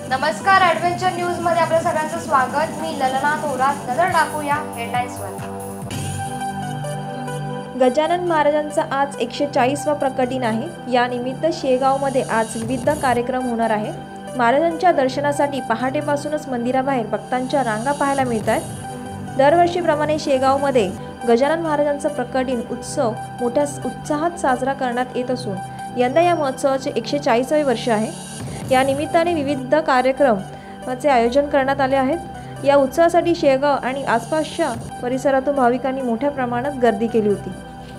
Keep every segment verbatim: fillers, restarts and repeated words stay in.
नमस्कार, adventure news मध्ये आपल्या सगळ्यांचं स्वागत। मी ललना थोरात। नजर टाकूया हेडलाईन्सवर। गजानन महाराजांचा आज एकशे चाळीसवा प्रकटदिन आहे। या निमित्त शेगावमध्ये आज विविध कार्यक्रम होणार आहे। महाराजांच्या दर्शनासाठी पहाटेपासूनच मंदिराबाहेर भक्तांच्या रांगा पाहायला मिळत आहेत। दरवर्षीप्रमाणे शेगावमध्ये गजानन महाराजांचा प्रकटदिन उत्सव मोठ्या उत्साहात साजरा करण्यात येत असून यंदा या महोत्सवाचे एकशे चाळीसावे वर्ष आहे। या निमित्ताने विविध कार्यक्रमाचे आयोजन करण्यात आले आहेत। या उत्सवासाठी शेगाव आणि आसपासच्या परिसरातून भाविकांनी मोठ्या प्रमाणात गर्दी केली होती।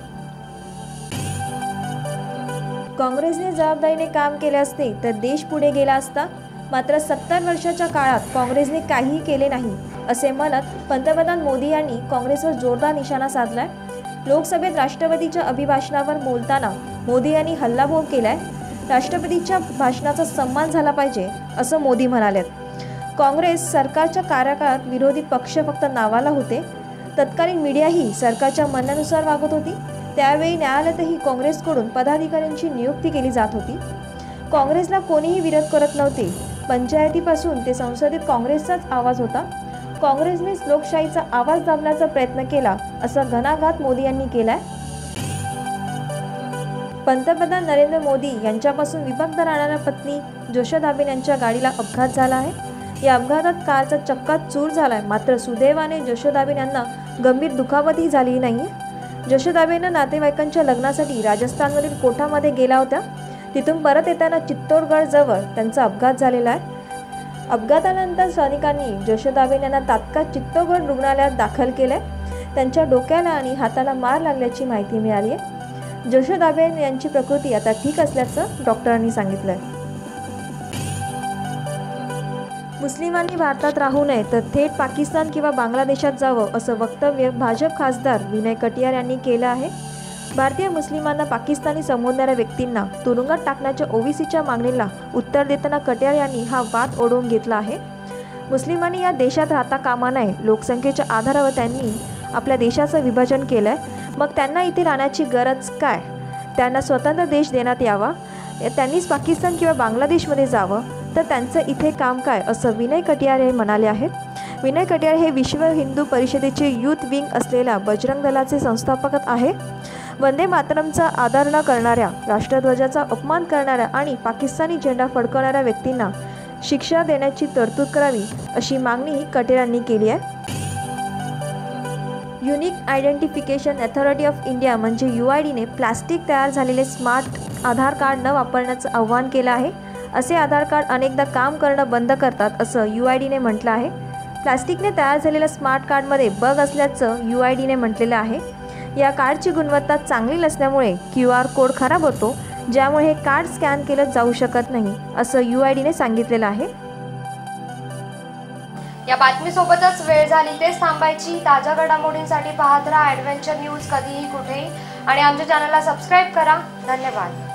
काँग्रेसने जबाबदारीने काम केले असते तर देश पुढे गेला असता, मात्र सत्तर वर्षाच्या काळात काँग्रेसने काहीही केले नाही असे म्हणत पंतप्रधान मोदी यांनी काँग्रेसवर जोरदार निशाणा साधलाय। लोकसभेत राष्ट्रपतीच्या अभिभाषणावर बोलताना मोदी यांनी हल्लाबोल केलाय। राष्ट्रपतीच्या भाषणाचा सन्मान झाला पाहिजे असं मोदी म्हणालेत। काँग्रेस सरकारच्या कार्यकाळात विरोधी पक्ष फक्त नावाला होते। तत्कालीन मीडियाही सरकारच्या म्हणण्यानुसार वागत होती। त्यावेळी न्यायालयातही काँग्रेसकडून पदाधिकाऱ्यांची नियुक्ती केली जात होती। काँग्रेसला कोणीही विरोध करत नव्हते। पंचायतीपासून ते संसदेत काँग्रेसचाच आवाज होता। काँग्रेसनेच लोकशाहीचा आवाज दाबण्याचा प्रयत्न केला असा घणाघात मोदी यांनी केलाय। पंतप्रधान नरेंद्र मोदी यांच्यापासून विभक्त राहणाऱ्या पत्नी यशोदाबेन यांच्या गाडीला अपघात झाला आहे। या अपघातात कारचा चक्का चूर झालाय, मात्र सुदैवाने यशोदाबेन यांना गंभीर दुखापतही झाली नाही। यशोदाबेन नातेवाईकांच्या लग्नासाठी राजस्थानमधील कोठामध्ये गेल्या होत्या। तिथून परत येताना चित्तोडगड जवळ त्यांचा अपघात झालेला आहे। अपघातानंतर स्थानिकांनी यशोदाबेन यांना तात्काळ चित्तोडगड रुग्णालयात दाखल केले। त्यांच्या डोक्याला आणि हाताला मार लागल्याची माहिती मिळाली आहे। यशोदाबेन यांची प्रकृती आता ठीक असल्याचं डॉक्टरांनी सांगितलंय। मुस्लिमांनी भारतात राहू नये तर थेट पाकिस्तान किंवा बांगलादेशात जावं असं वक्तव्य भाजप खासदार विनय कटियार यांनी केलं आहे। भारतीय मुस्लिमांना पाकिस्तानी संबोधणाऱ्या व्यक्तींना तुरुंगात टाकण्याच्या ओवीसीच्या मागणीला उत्तर देताना कटियार यांनी हा वाद ओढवून घेतला आहे। मुस्लिमांनी या देशात राहता कामा नये। लोकसंख्येच्या आधारावर त्यांनी आपल्या देशाचं विभाजन केलंय, मग त्यांना इथे राहण्याची गरज काय? त्यांना स्वतंत्र देश देण्यात यावा। त्यांनीच पाकिस्तान किंवा बांगलादेशमध्ये जावं, तर त्यांचं इथे काम काय असं विनय कटियार हे म्हणाले आहेत। विनय कटियार हे विश्व हिंदू परिषदेचे युथ विंग असलेल्या बजरंग दलाचे संस्थापक आहे। वंदे मातरमचा आदर न करणाऱ्या, राष्ट्रध्वजाचा अपमान करणाऱ्या आणि पाकिस्तानी झेंडा फडकवणाऱ्या व्यक्तींना शिक्षा देण्याची तरतूद करावी अशी मागणीही कटियारांनी केली आहे। Unique identification authority of India म्हणजे यू आय डीने प्लास्टिक तयार झालेले स्मार्ट आधार कार्ड न वापरण्याचं आवाहन केलं आहे। असे आधार कार्ड अनेकदा काम करणं बंद करतात असं यू आय डीने म्हटलं आहे। प्लास्टिकने तयार झालेल्या स्मार्ट कार्डमध्ये बग असल्याचं यू आय डीने म्हटलेलं आहे। या कार्डची गुणवत्ता चांगली नसल्यामुळे क्यू आर कोड खराब होतो, ज्यामुळे हे कार्ड स्कॅन केलं जाऊ शकत नाही असं यू आय डीने सांगितलेलं आहे। या बातमीसोबतच वेळ झाली तेच थांबायची। ताज्या घडामोडींसाठी पाहत राहा ॲडव्हेंचर न्यूज कधीही कुठेही आणि आमच्या चॅनलला सबस्क्राईब करा। धन्यवाद।